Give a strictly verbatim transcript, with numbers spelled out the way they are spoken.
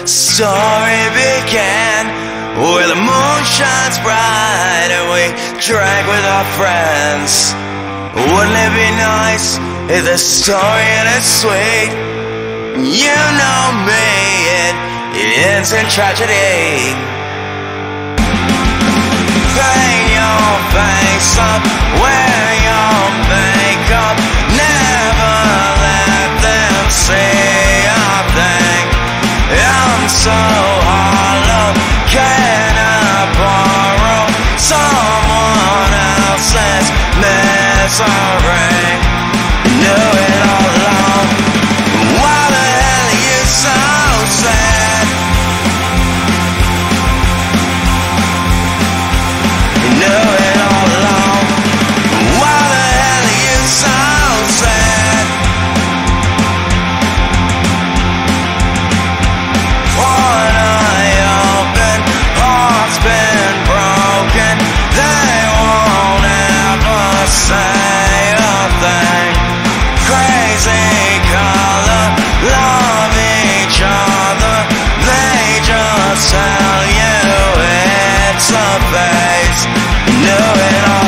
story began, where the moon shines bright and we drank with our friends. Wouldn't it be nice if the story ended sweet? You know me, it, it ends in tragedy. Paint your face up, wear your makeup, never let them see a thing. I'm so hollow, can I borrow someone else's misery? Knew it all along. Why the hell are you so sad? Knew it all along. Why the hell are you so sad? One eye open, heart's been broken. They won't ever say a thing. Crazy color, love each other. They just tell you it's a phase. Knew it all.